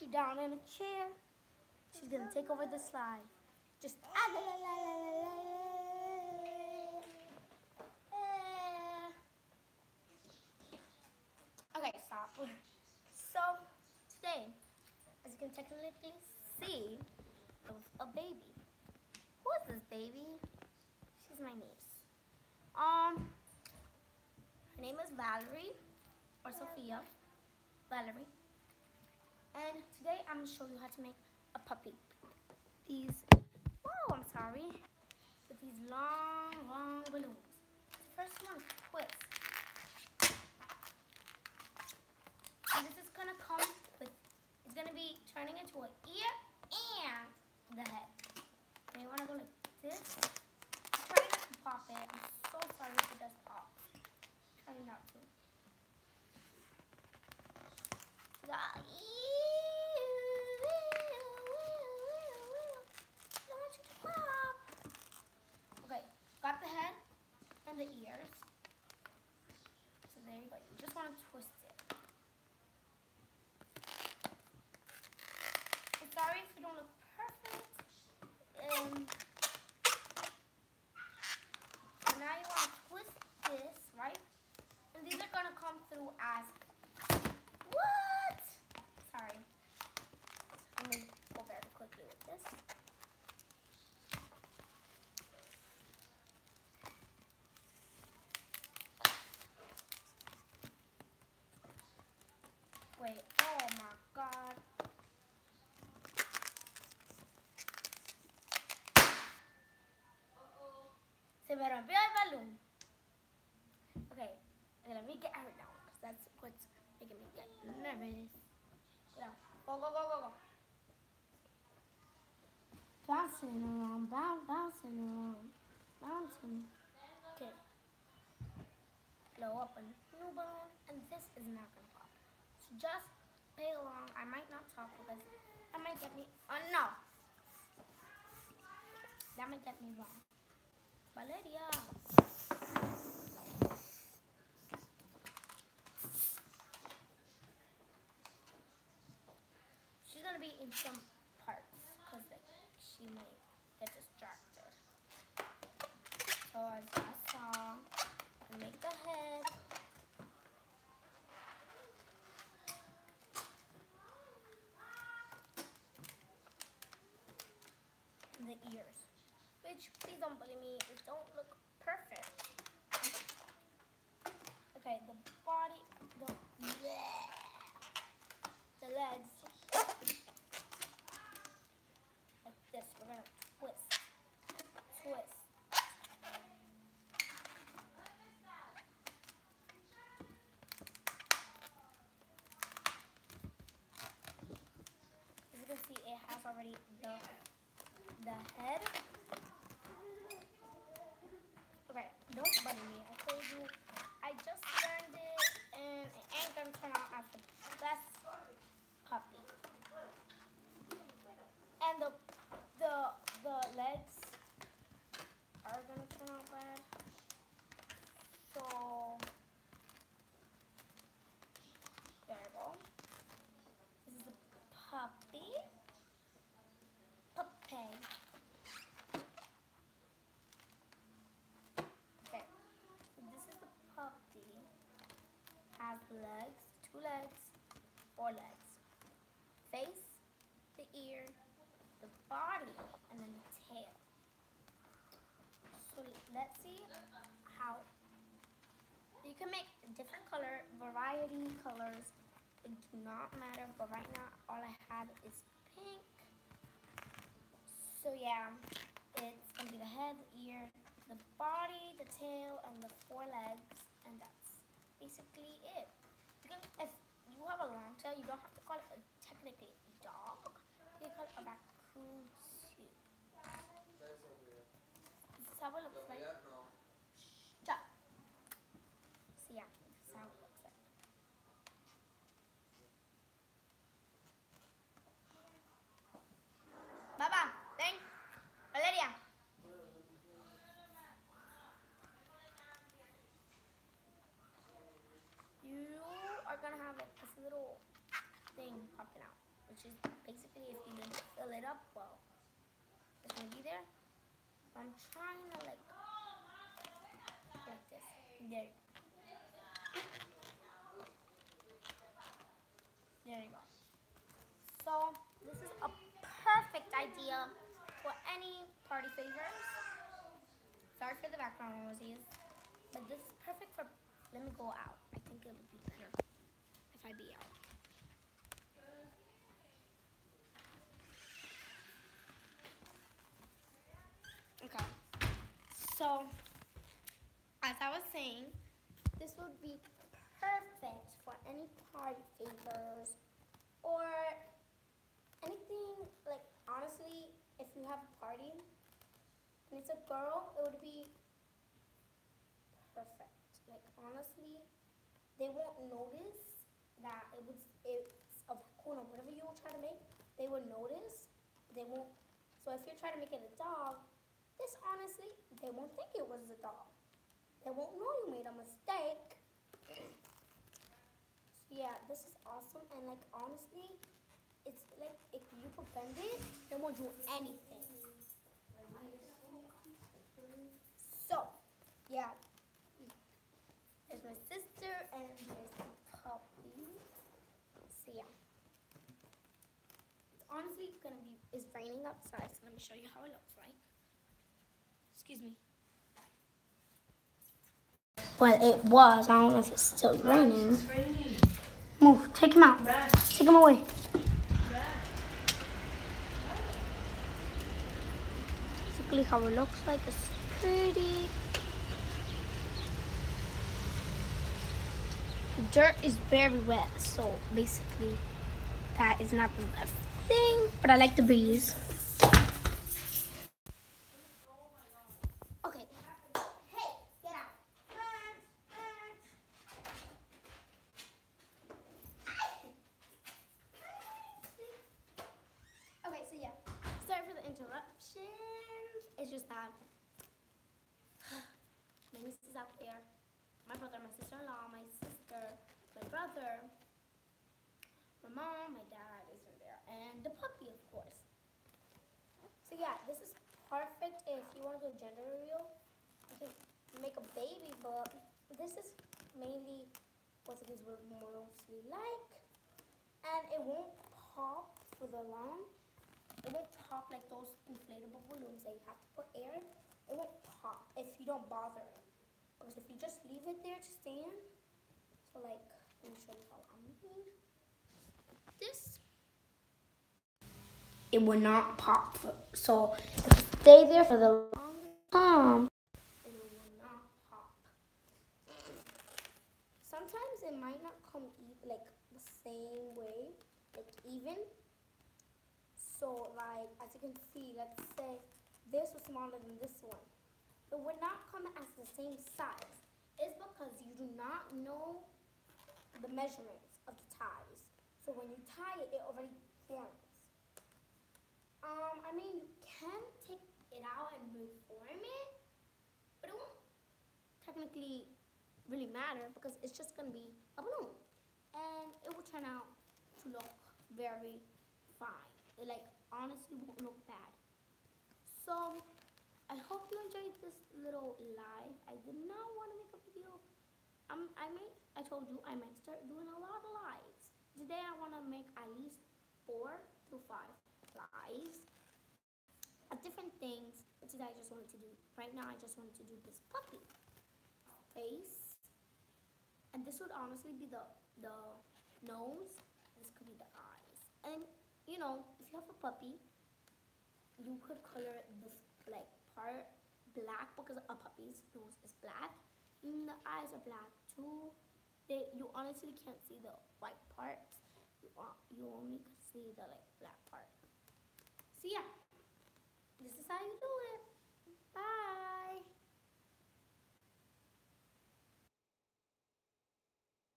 She's down in a chair. She's gonna take over the slide. Just okay, stop. So today, as you can technically see, it was a baby. Who is this baby? She's my niece. Her name is Valerie or Sophia. Valerie. And today I'm gonna show you how to make a puppy. These, oh, I'm sorry, with these long balloons. The first one, twist. And this is gonna come with, it's gonna be turning into an ear and the head. And you wanna go like this. Try not to pop it. I'm so sorry if it does pop. Try not to. Okay, got the head and the ears. So there you go. You just want to twist it. I'm sorry if you don't look perfect. So now you want to twist this, right? And these are going to come through as what? Sorry. Let me go very quickly with this. Wait, oh my god. Se me rompió el balloon. Okay, let me get her down because that's what's making me get nervous. Go, go, go, go, go. Bouncing around, bouncing around, bouncing. Okay. Blow up a new balloon, and this is not gonna pop. So just play along. I might not talk because that might get me. Oh no, that might get me wrong. Valeria. She's gonna be in some parts because she may get distracted. So as I saw, I make the head. And the ears. Which, please don't believe me, it don't look perfect. Okay, the body, the legs. Like this, we're gonna twist. Twist. As you can see, it has already the head. Okay, don't bother me. I told you, I just learned it, and it ain't gonna turn out as the best puppy. And the legs are gonna turn out bad. So there you go. This is the puppy. Puppy. Okay. So this is the puppy. Has legs, 2 legs, 4 legs. Face, the ear, the body, and then the tail. So let's see how you can make different color, variety colors. It do not matter, but right now all I have is pink. So yeah, it's gonna be the head, the ear, the body, the tail, and the 4 legs, and that's basically it. If you have a long tail, you don't have to call it technically a dog. You can call it a raccoon too. This is how it looks like. Stop. So yeah, this is how it looks like. Baba, thanks. Valeria. You are gonna have like this little thing popping out, which is it up. Well, it's gonna be there. I'm trying to like this. There. There you go. So this is a perfect idea for any party favors. Sorry for the background noises, but this is perfect for. Let me go out. I think it would be better if I be out. Okay. So as I was saying, this would be perfect for any party favors or anything, like honestly, if you have a party and it's a girl, it would be perfect. Like honestly, they won't notice that it's a cool, whatever you try to make, they will notice. They won't. So if you're trying to make it a dog, this honestly, they won't think it was a dog. They won't know you made a mistake. Yeah, this is awesome, and like honestly, it's like if you could bend it, it won't do anything. So, yeah, there's my sister and there's the puppy. So yeah, it's honestly gonna be. It's raining outside, so let me show you how it looks like. Excuse me. Well, it was. I don't know if it's still raining. It's raining. Move. Take him out. Take him away. Basically how it looks like. It's pretty. The dirt is very wet, so basically that is not the best thing, but I like the breeze. Okay. Hey, get out. Okay, so yeah, sorry for the interruption. It's just that my niece is out there. My brother, my sister-in-law, my sister, my brother, my mom, my dad isn't there, and the puppy, of course. So yeah, this is perfect if you want to do a gender reveal. You can make a baby, but this is mainly what it is mostly like, and it won't pop for the long. It won't pop like those inflatable balloons that you have to put air in. It won't pop if you don't bother it. Because if you just leave it there to stand, so like, let me show you how I'm doing this. It will not pop. So if you stay there for the longest time, it will not pop. Sometimes it might not come like the same way, like even. So like, as you can see, let's say this was smaller than this one. It would not come as the same size. It's because you do not know the measurements of the ties. So when you tie it, it already forms. I mean, you can take it out and reform it, but it won't technically really matter because it's just going to be a balloon. And it will turn out to look very fine. It like honestly won't look bad. So I hope you enjoyed this little live. I did not want to make a video. I told you I might start doing a lot of lives. Today I want to make at least 4 to 5 lives of different things. But today I just wanted to do. Right now I just wanted to do this puppy face, and this would honestly be the nose. This could be the eyes, and you know, if you have a puppy, you could color this like part black because a puppy's nose is black and the eyes are black too. You honestly can't see the white parts. You only can see the like black part. So yeah, this is how you do it.